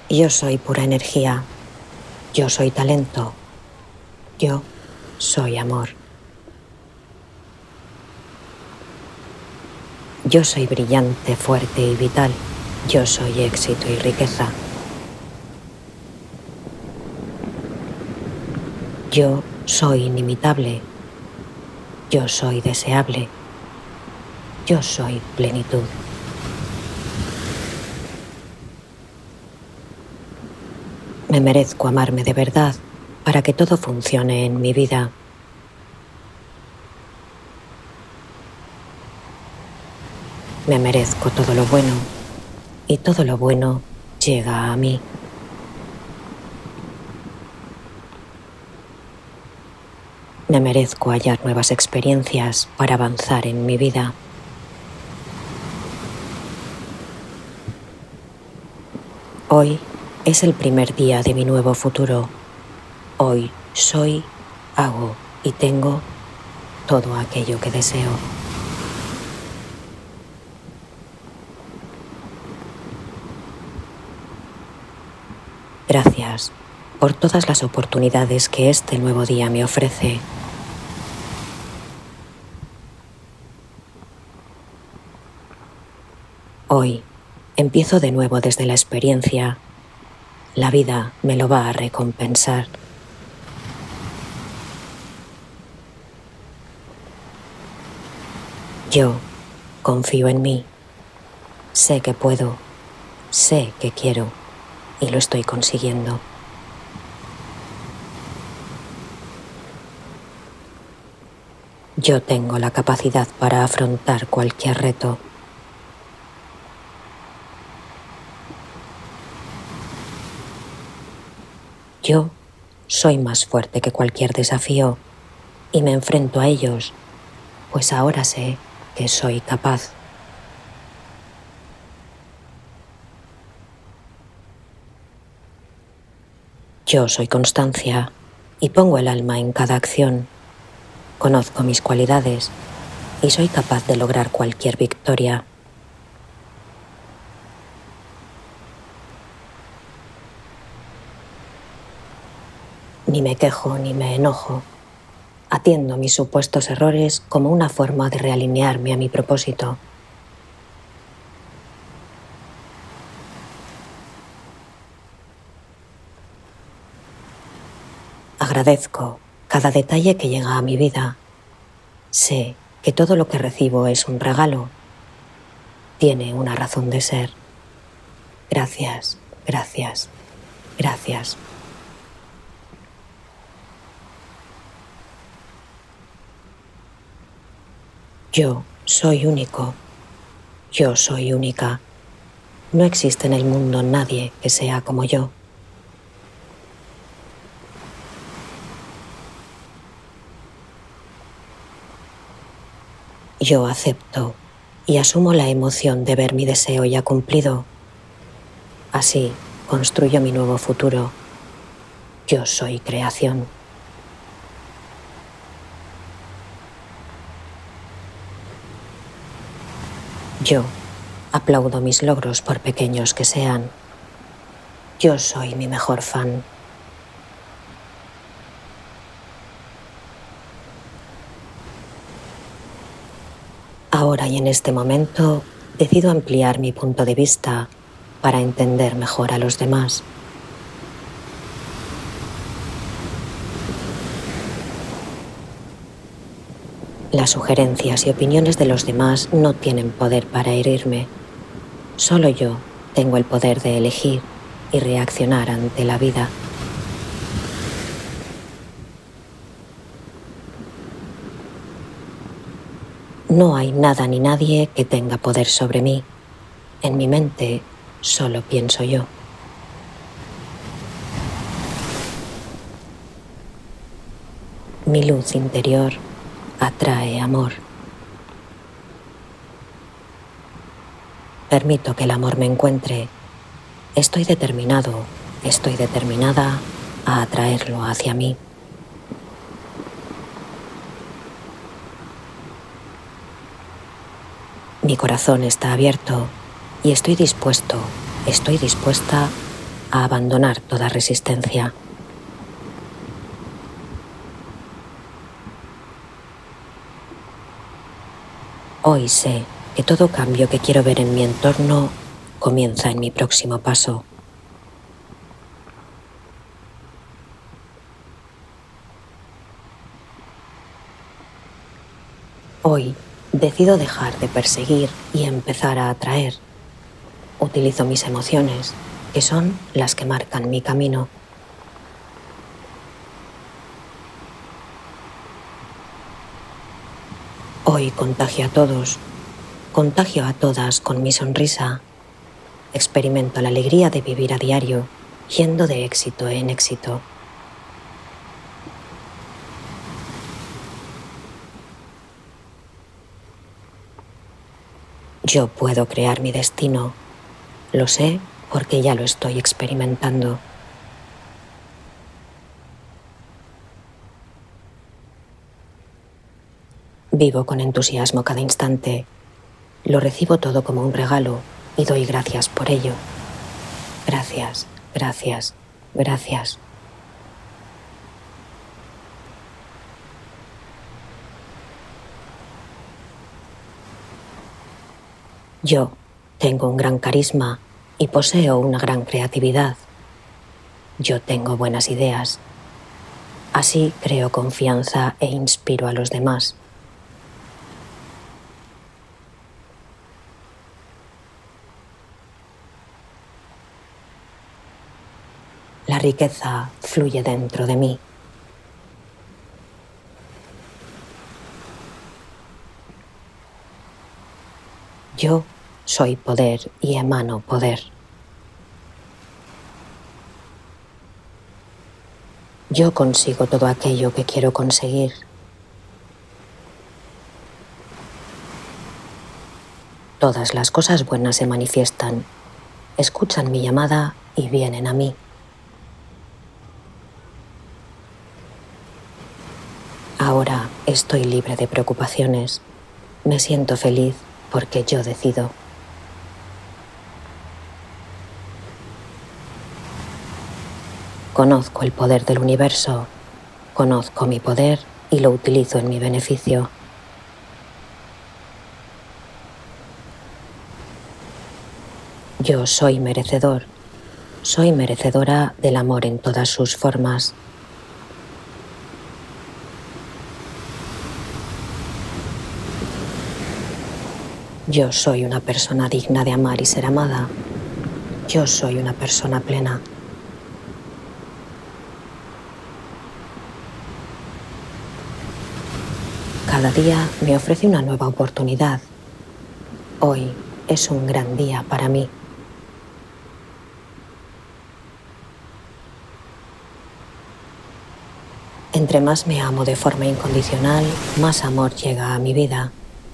Yo soy pura energía. Yo soy talento. Yo soy amor. Yo soy brillante, fuerte y vital. Yo soy éxito y riqueza. Yo soy inimitable. Yo soy deseable. Yo soy plenitud. Me merezco amarme de verdad para que todo funcione en mi vida. Me merezco todo lo bueno y todo lo bueno llega a mí. Me merezco hallar nuevas experiencias para avanzar en mi vida. Hoy es el primer día de mi nuevo futuro. Hoy soy, hago y tengo todo aquello que deseo. Gracias por todas las oportunidades que este nuevo día me ofrece. Hoy empiezo de nuevo desde la experiencia. La vida me lo va a recompensar. Yo confío en mí. Sé que puedo, sé que quiero y lo estoy consiguiendo. Yo tengo la capacidad para afrontar cualquier reto. Yo soy más fuerte que cualquier desafío y me enfrento a ellos, pues ahora sé que soy capaz. Yo soy constancia y pongo el alma en cada acción. Conozco mis cualidades y soy capaz de lograr cualquier victoria. Ni me quejo ni me enojo. Atiendo mis supuestos errores como una forma de realinearme a mi propósito. Agradezco cada detalle que llega a mi vida. Sé que todo lo que recibo es un regalo. Tiene una razón de ser. Gracias, gracias, gracias. Yo soy único. Yo soy única. No existe en el mundo nadie que sea como yo. Yo acepto y asumo la emoción de ver mi deseo ya cumplido. Así construyo mi nuevo futuro. Yo soy creación. Yo aplaudo mis logros por pequeños que sean. Yo soy mi mejor fan. Ahora y en este momento decido ampliar mi punto de vista para entender mejor a los demás. Las sugerencias y opiniones de los demás no tienen poder para herirme. Solo yo tengo el poder de elegir y reaccionar ante la vida. No hay nada ni nadie que tenga poder sobre mí. En mi mente solo pienso yo. Mi luz interior atrae amor. Permito que el amor me encuentre. Estoy determinado, estoy determinada a atraerlo hacia mí. Mi corazón está abierto y estoy dispuesta a abandonar toda resistencia. Hoy sé que todo cambio que quiero ver en mi entorno comienza en mi próximo paso. Hoy decido dejar de perseguir y empezar a atraer. Utilizo mis emociones, que son las que marcan mi camino. Hoy contagio a todos, contagio a todas con mi sonrisa. Experimento la alegría de vivir a diario, yendo de éxito en éxito. Yo puedo crear mi destino. Lo sé porque ya lo estoy experimentando. Vivo con entusiasmo cada instante. Lo recibo todo como un regalo y doy gracias por ello. Gracias, gracias, gracias. Yo tengo un gran carisma y poseo una gran creatividad. Yo tengo buenas ideas. Así creo confianza e inspiro a los demás. La riqueza fluye dentro de mí. Yo soy poder y emano poder. Yo consigo todo aquello que quiero conseguir. Todas las cosas buenas se manifiestan, escuchan mi llamada y vienen a mí. Ahora estoy libre de preocupaciones. Me siento feliz porque yo decido. Conozco el poder del universo, conozco mi poder y lo utilizo en mi beneficio. Yo soy merecedor, soy merecedora del amor en todas sus formas. Yo soy una persona digna de amar y ser amada. Yo soy una persona plena. Cada día me ofrece una nueva oportunidad. Hoy es un gran día para mí. Entre más me amo de forma incondicional, más amor llega a mi vida.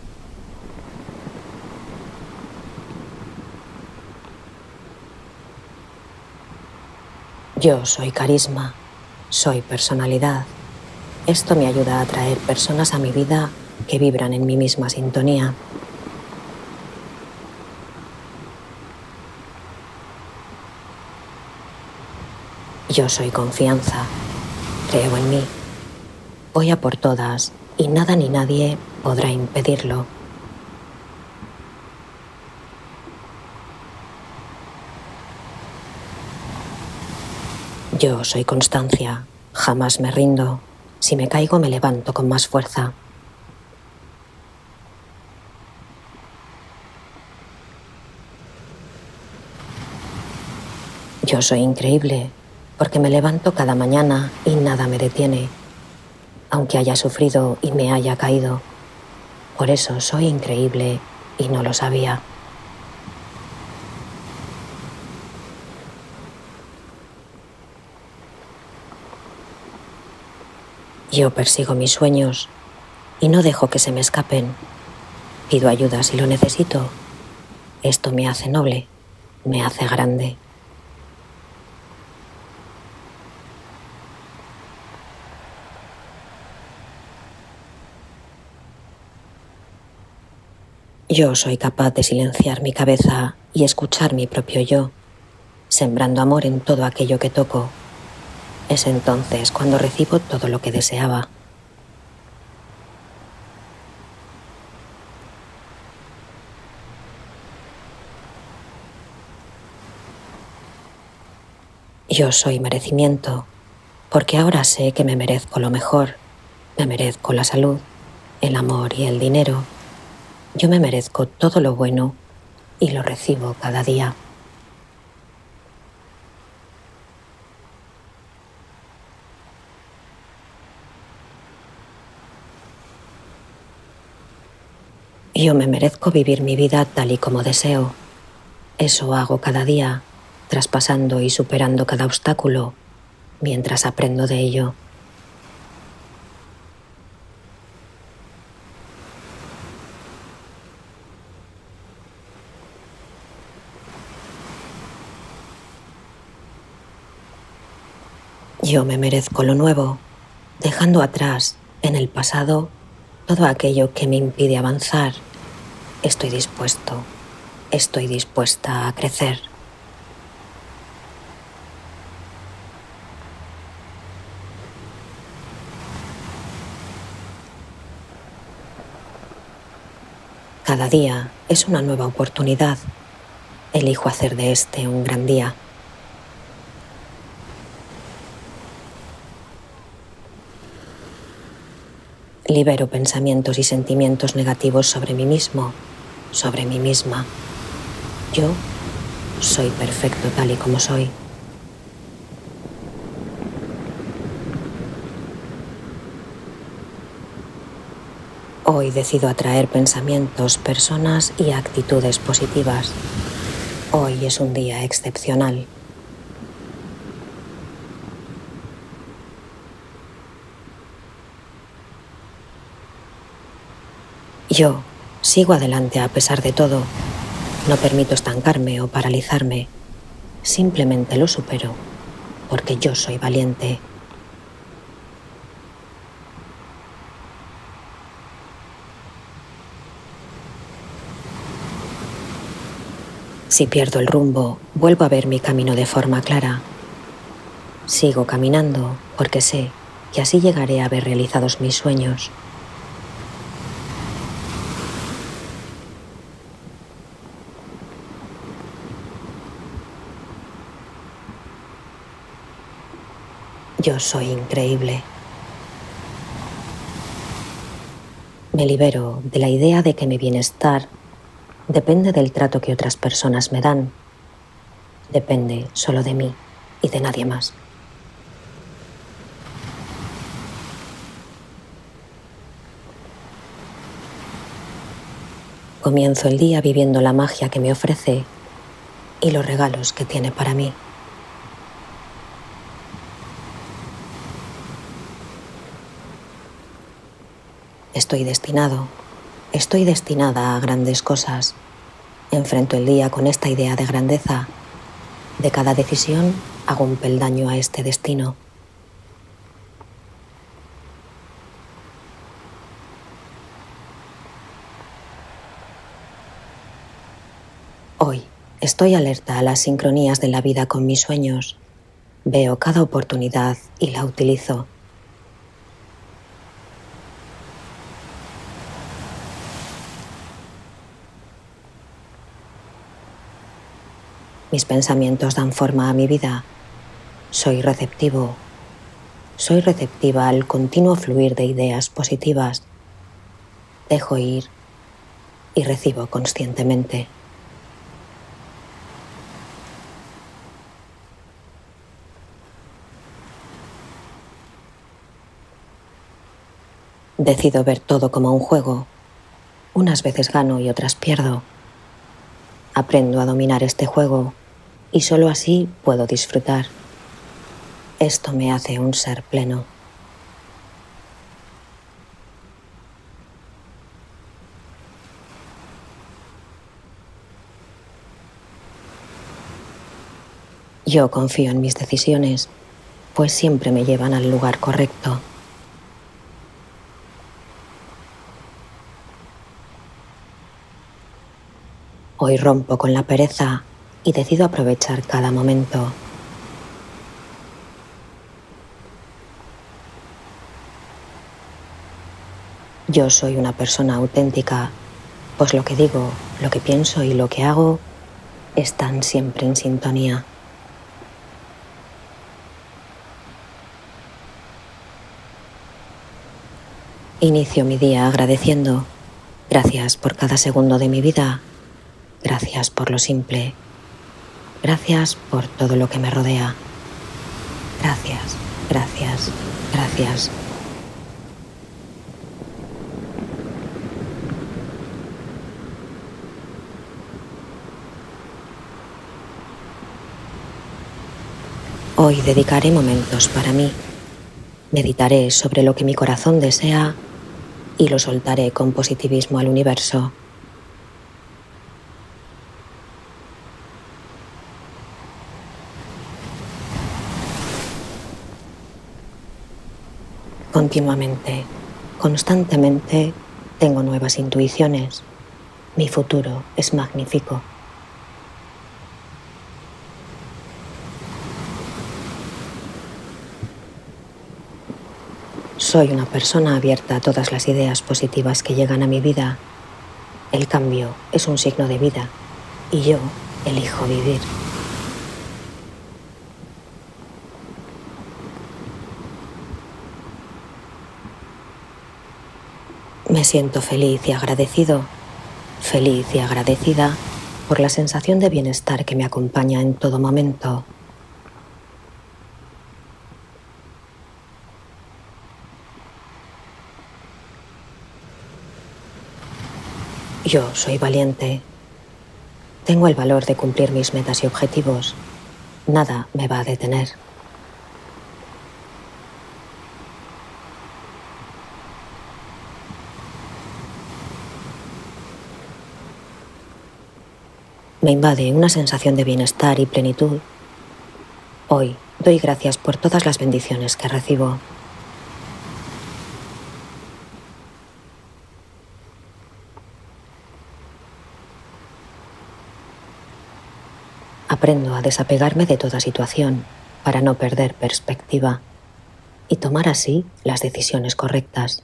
Yo soy carisma, soy personalidad. Esto me ayuda a atraer personas a mi vida que vibran en mi misma sintonía. Yo soy confianza, creo en mí. Voy a por todas y nada ni nadie podrá impedirlo. Yo soy constancia, jamás me rindo. Si me caigo me levanto con más fuerza. Yo soy increíble porque me levanto cada mañana y nada me detiene, aunque haya sufrido y me haya caído. Por eso soy increíble y no lo sabía. Yo persigo mis sueños y no dejo que se me escapen. Pido ayuda si lo necesito. Esto me hace noble, me hace grande. Yo soy capaz de silenciar mi cabeza y escuchar mi propio yo. sembrando amor en todo aquello que toco. Es entonces cuando recibo todo lo que deseaba. Yo soy merecimiento, porque ahora sé que me merezco lo mejor, me merezco la salud, el amor y el dinero. Yo me merezco todo lo bueno y lo recibo cada día. Yo me merezco vivir mi vida tal y como deseo. Eso hago cada día, traspasando y superando cada obstáculo, mientras aprendo de ello. Yo me merezco lo nuevo, dejando atrás, en el pasado, todo aquello que me impide avanzar. Estoy dispuesta a crecer. Cada día es una nueva oportunidad. Elijo hacer de este un gran día. Libero pensamientos y sentimientos negativos sobre mí mismo, sobre mí misma. Yo soy perfecto tal y como soy. Hoy decido atraer pensamientos, personas y actitudes positivas. Hoy es un día excepcional. Yo sigo adelante a pesar de todo. No permito estancarme o paralizarme. Simplemente lo supero, porque yo soy valiente. Si pierdo el rumbo, vuelvo a ver mi camino de forma clara. Sigo caminando porque sé que así llegaré a ver realizados mis sueños. Yo soy increíble. Me libero de la idea de que mi bienestar depende del trato que otras personas me dan. Depende solo de mí y de nadie más. Comienzo el día viviendo la magia que me ofrece y los regalos que tiene para mí. Estoy destinada a grandes cosas. Enfrento el día con esta idea de grandeza. De cada decisión hago un peldaño a este destino. Hoy estoy alerta a las sincronías de la vida con mis sueños. Veo cada oportunidad y la utilizo. Mis pensamientos dan forma a mi vida. Soy receptiva al continuo fluir de ideas positivas. Dejo ir y recibo conscientemente. Decido ver todo como un juego. Unas veces gano y otras pierdo. Aprendo a dominar este juego y solo así puedo disfrutar. Esto me hace un ser pleno. Yo confío en mis decisiones, pues siempre me llevan al lugar correcto. Hoy rompo con la pereza y decido aprovechar cada momento. Yo soy una persona auténtica, pues lo que digo, lo que pienso y lo que hago están siempre en sintonía. Inicio mi día agradeciendo. Gracias por cada segundo de mi vida. Gracias por lo simple. Gracias por todo lo que me rodea. Gracias, gracias, gracias. Hoy dedicaré momentos para mí. Meditaré sobre lo que mi corazón desea y lo soltaré con positivismo al universo. Continuamente, constantemente, tengo nuevas intuiciones. Mi futuro es magnífico. Soy una persona abierta a todas las ideas positivas que llegan a mi vida. El cambio es un signo de vida y yo elijo vivir. Me siento feliz y agradecida por la sensación de bienestar que me acompaña en todo momento. Yo soy valiente. Tengo el valor de cumplir mis metas y objetivos. Nada me va a detener. Me invade una sensación de bienestar y plenitud. Hoy doy gracias por todas las bendiciones que recibo. Aprendo a desapegarme de toda situación para no perder perspectiva y tomar así las decisiones correctas.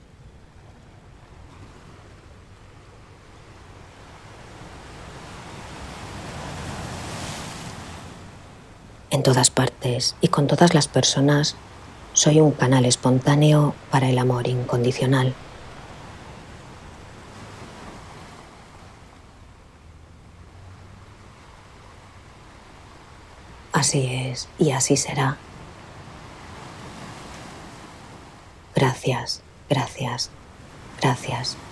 En todas partes y con todas las personas, soy un canal espontáneo para el amor incondicional. Así es y así será. Gracias, gracias, gracias.